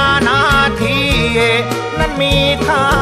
านาทีนั้นมีค่า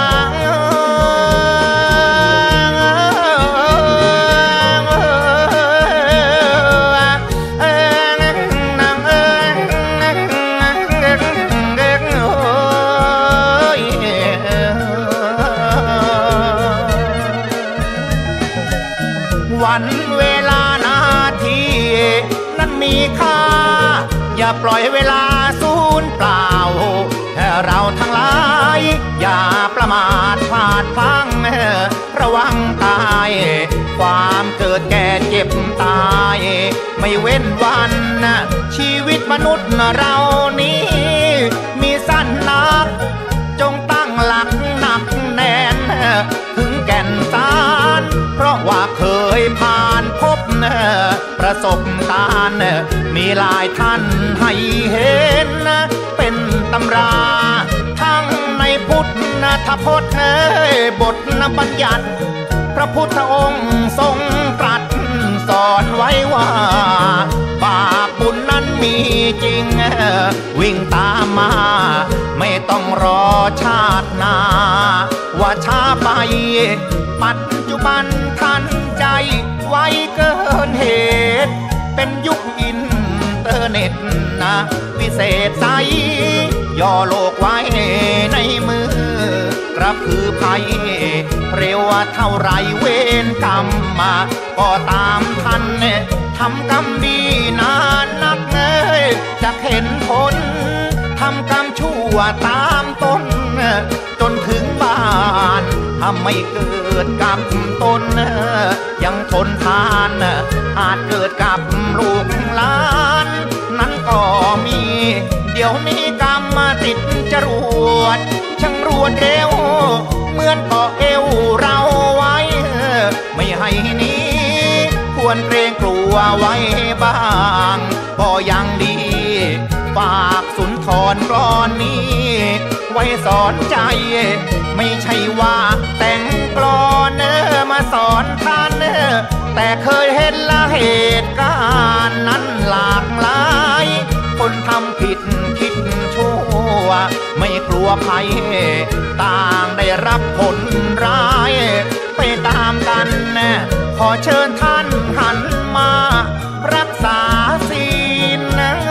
วันเวลานาทีนั้นมีค่าอย่าปล่อยเวลาสูญเปล่าให้เราทั้งหลายอย่าประมาทพลาดพลั้งระวังตายความเกิดแก่เจ็บตายไม่เว้นวันชีวิตมนุษย์เรานี้มีสั้นนักจงตั้งหลักหนักแน่นถึงแก่นสารเพราะว่าเคยผ่านพบประสบการณ์มีหลายท่านให้เห็นเป็นตำราทั้งในพุทธพจน์บทบัญญัติพระพุทธองค์ทรงตรัสสอนไว้ว่าบาปบุญนั้นมีจริงวิ่งตามมาไม่ต้องรอชาติหน้าว่าช้าไปปัจจุบันทันใจไวเกินเหตุเป็นยุคอินเทอร์เน็ตนะวิเศษใสย่อโลกไว้ในมือกระพือภัยเร็วเท่าไรเวรกรรมมาก็ตามทันทำกรรมดีนานนักจะเห็นผลทำกรรมชั่วตามต้นจนถึงบ้านถ้าไม่เกิดกับตนยังทนทานอาจเกิดกับลูกหลานนั้นก็มีเดี๋ยวนี้กรรมมาติดจรวดช่างรวดเร็วเหมือนเกาะเอวเราไว้ไม่ให้หนีควรเกรงกลัวไว้บ้างก็ยังดีฝากสุนทรกลอนนี้ไว้สอนใจไม่ใช่ว่าแต่งกลอนมาสอนท่านแต่เคยเห็นละเหตุการณ์นั้นหลากหลายคนทำผิดคิดชั่วไม่กลัวภัยต่างได้รับผลร้ายไปตามกันขอเชิญท่านหันมารักษาศีล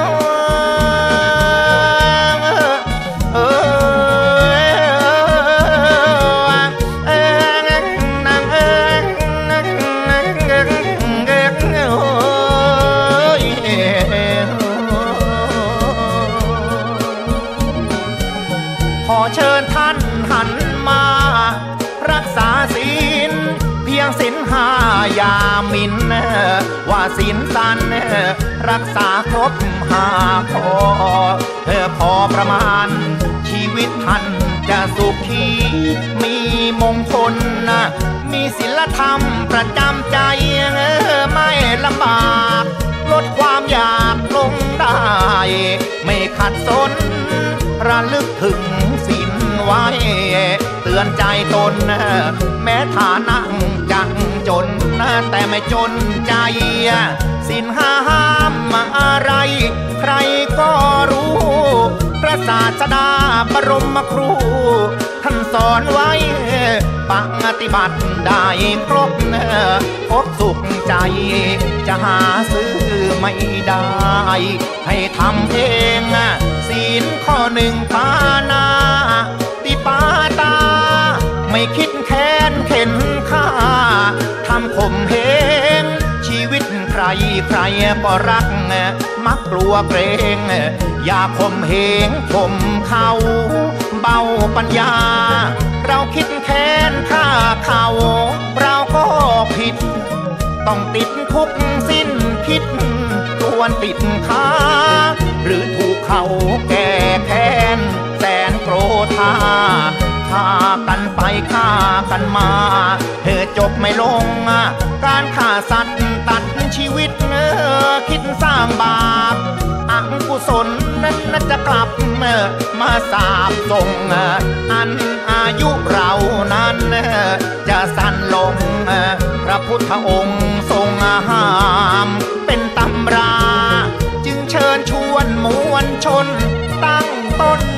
ขอเชิญท่านหันมารักษาศีลเพียงศีลห้าอย่าหมิ่นว่าศีลสันรักษาครบห้าข้อพอประมาณชีวิตท่านจะสุขีมีมงคลมีศีลธรรมประจำใจไม่ลำบากลดความอยากลงได้ไม่ขัดสนระลึกถึงศีลไว้เตือนใจตนแม้ฐานะจังจนแต่ไม่จนใจศีลห้ามอะไรใครก็รู้พระศาสดาบรมครูท่านสอนไว้ปฏิบัติได้ครบพบสุขใจจะหาซื้อไม่ได้ให้ทำเองศีลข้อหนึ่งปานาติปาตาไม่คิดแค้นเข็นฆ่าทำข่มเหงชีวิตใครใครก็รักมักกลัวเกรงอย่าข่มเหงข่มเขาเบาปัญญาเราคิดแค้นฆ่าเขาเราก็ผิดต้องติดคุกสิ้นคิดควรติดค้าหรือถูกเขาแก้แค้นแสนโกรธาฆ่ากันไปฆ่ากันมาจบไม่ลงการฆ่าสัตว์ตัดชีวิตคิดสร้างบาปอกุศลนั้นจะกลับมาสาบส่งอันอายุเรานั้นจะสั้นลงพระพุทธองค์ทรงห้ามเป็นตำราจึงเชิญชวนมวลชนตั้งต้น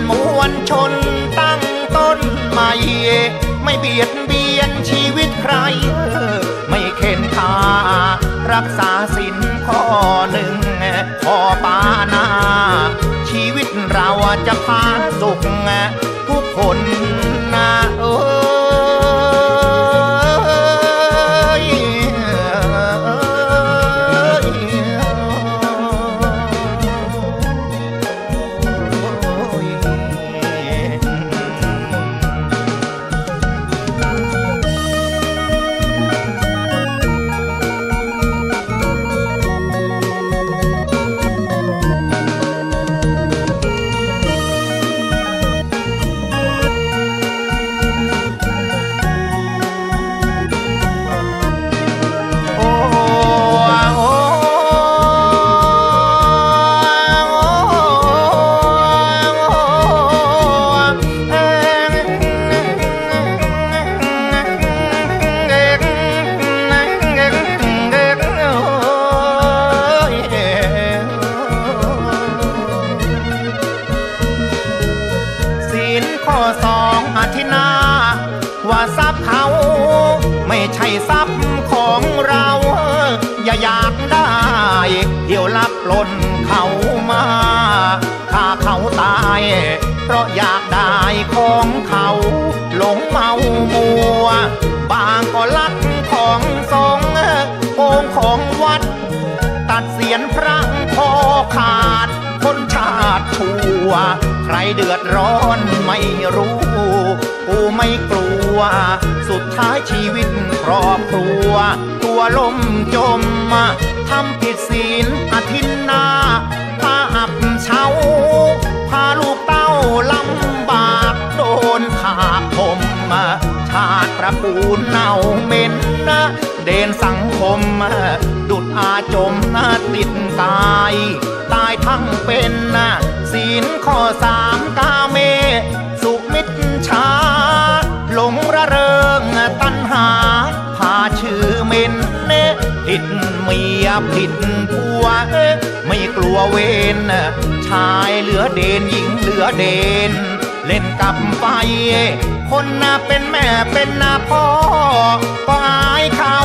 มวลชนตั้งต้นใหม่ไม่เบียดเบียนชีวิตใครไม่เข็นฆ่ารักษาศีลข้อหนึ่งพอปานาชีวิตเราจะพาสุขทุกคนนะข้อสองอธินาว่าทรัพย์เขาไม่ใช่ทรัพย์ของเราอย่าอยากได้เดี๋ยวลักปล้นเขามาฆ่าเขาตายเพราะอยากได้ของเขาหลงเมามัวบางก็ลักของสงฆ์โกงของวัดตัดเสียนพระคอขาดคนชาติชั่วใครเดือดร้อนไม่รู้กูไม่กลัวสุดท้ายชีวิตครอบครัวตัวล่มจมทำผิดศีลอธินาพาอับเฉาพาลูกเต้าลำบากโดนขาผมชาติตระกูลเน่าเหม็นเด่นสังคมดุดอาจมติดตายทั้งเป็นศีลข้อสามกาเมสุมิจฉาหลงระเริงตัณหาพาชื่อเม้นผิดเมียผิดผัวไม่กลัวเวรชายเหลือเด่นหญิงเหลือเด่นเล่นกับไฟคนเป็นแม่เป็นพ่อก็อายเขา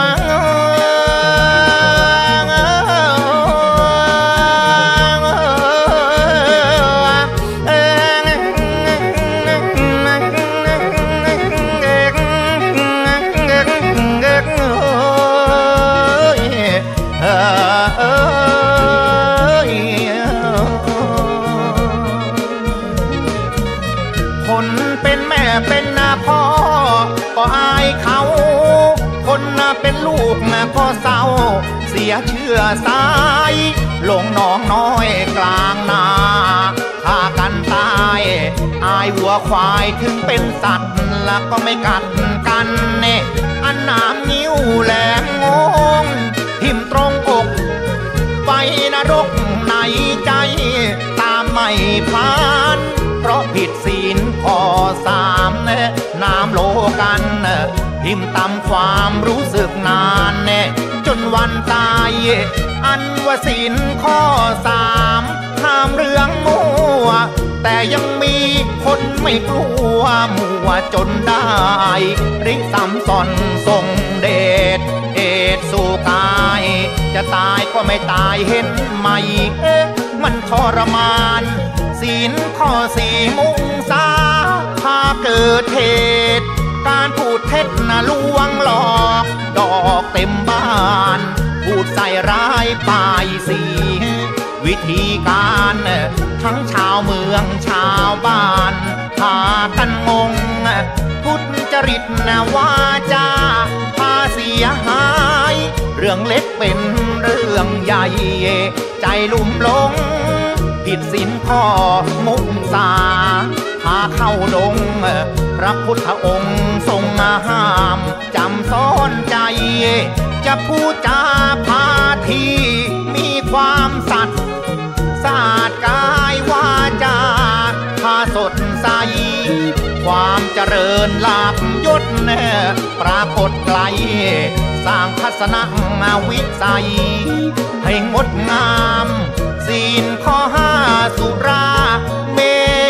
คนเป็นแม่เป็นพ่อก็อายเขาคนเป็นลูกก็เศร้าเสียเชื่อสายหลงน้องน้อยกลางนาฆ่ากันตายอายวัวควายถึงเป็นสัตว์แล้วก็ไม่กัดกันอันหนามนิ้วแหลมงงทิ่มตรงอกไฟนรกในใจตามไม่ผ่านเพราะผิดศีลข้อสามน้ำโลกันทิ่มตำความรู้สึกนานจนวันตายอันว่าศีลข้อสามห้ามเรื่องมัวแต่ยังมีคนไม่กลัวมัวจนได้ริซ้ำซ้อนทรงเดชสู่กายจะตายก็ไม่ตายเห็นไหมมันทรมานศีลข้อสี่มุ่งสาพาเกิดเหตุการพูดเท็จลวงหลอกดอกเต็มบ้านพูดใส่ร้ายป้ายสีวิธีการทั้งชาวเมืองชาวบ้านพากันงงทุจริตวาจาพาเสียหายเรื่องเล็กเป็นเรื่องใหญ่ใจลุ่มหลงผิดศีลข้อมุสาพาเข้าดงพระพุทธองค์ทรงห้ามจำซ้อนใจจะพูดจาพาทีมีความสัตย์สะอาดกายวาจาพาสดใสความเจริญลาภยศปรากฏไกลสร้างทัศนวิสัยให้งดงามศีลข้อห้าสุราเม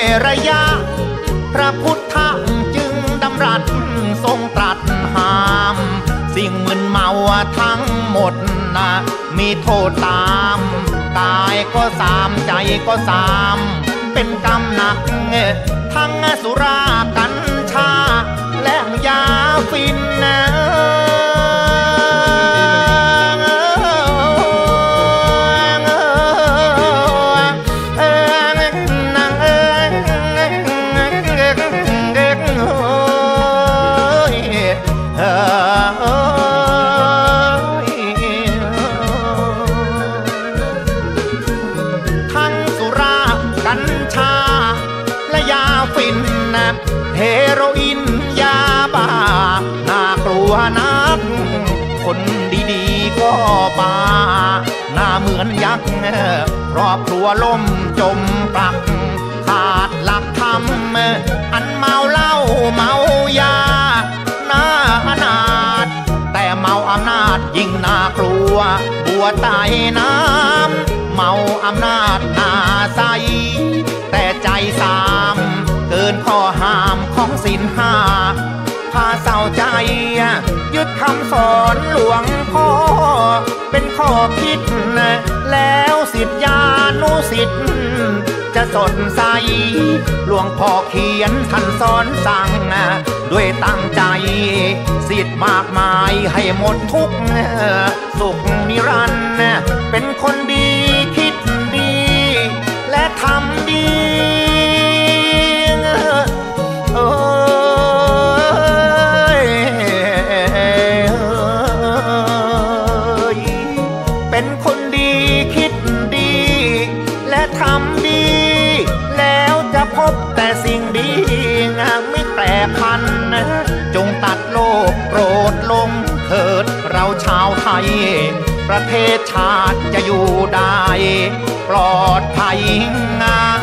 ระยะพระพุทธจึงดำรัสทรงตรัสห้ามสิ่งมึนเมาทั้งหมดนะมีโทษตามกายก็สามใจก็สามเป็นกรรมหนักทั้งสุรากัญชาและยาฟินนะเฮโรอีนยาบ้าน่ากลัวนักคนดีๆก็บ้าหน้าเหมือนยักษ์ครอบครัวล่มจมปลักขาดหลักธรรมอันเมาเหล้าเมายาน่าอนาถแต่เมาอำนาจยิ่งน่ากลัวบัวใต้น้ำเมาอำนาจน่าใสแต่ใจสามเกินข้อห้ามของศีลห้าพาเศร้าใจยึดคำสอนหลวงพ่อเป็นข้อคิดแล้วศิษยานุศิษย์จะสดใสหลวงพ่อเขียนท่านสอนสั่งด้วยตั้งใจศิษย์มากมายให้หมดทุกข์สุขนิรันดร์เป็นคนดีคิดดีและทำดีเป็นคนดีคิดดีและทำดีแล้วจะพบแต่สิ่งดีไม่แปรพันจงตัดโลภโกรธลงเถิดเราชาวไทยประเทศชาติจะอยู่ได้ปลอดภัยงาม